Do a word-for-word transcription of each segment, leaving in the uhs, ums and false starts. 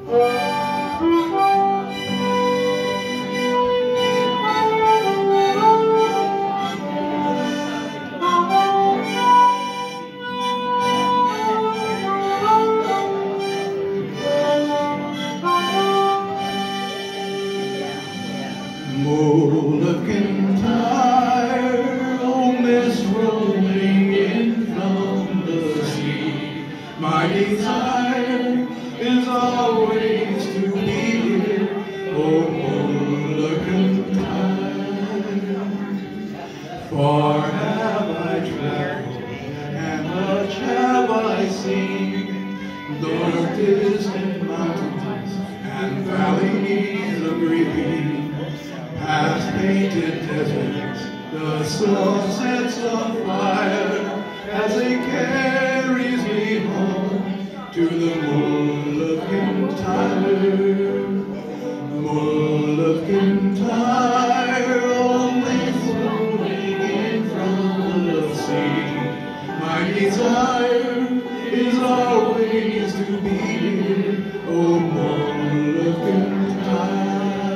Mull of Kyntire, oh mist rolling in from the sea. My desire is always to be here, oh Mull of Kyntire. Far have I traveled, and much have I seen, dark distant mountains and valleys of green. Past painted deserts, the sun sets on fire as it carries me home to the Mull of Kyntire. Mull of Kyntire, always rolling in from the sea. My desire is always to be here, oh Mull of Kyntire.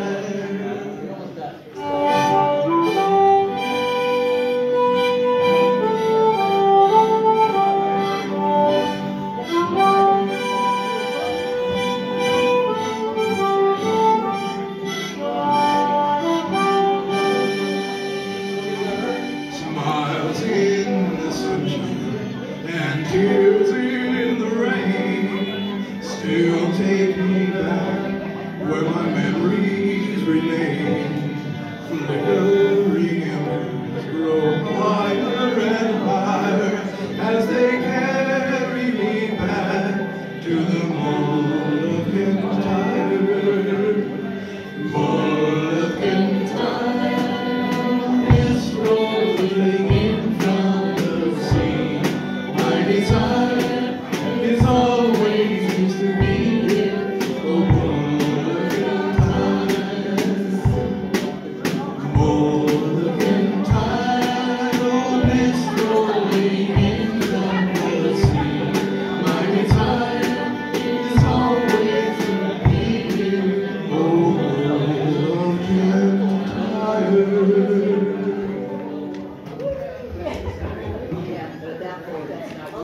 Smiles in the sunshine and tears in the rain still take me back where my memories remain. Flickering embers grow higher and higher as they carry me back to the Mull of Kyntire. Mull of Kyntire is rolling in from the sea. My desire is always to be here, oh Mull of Kyntire. Mull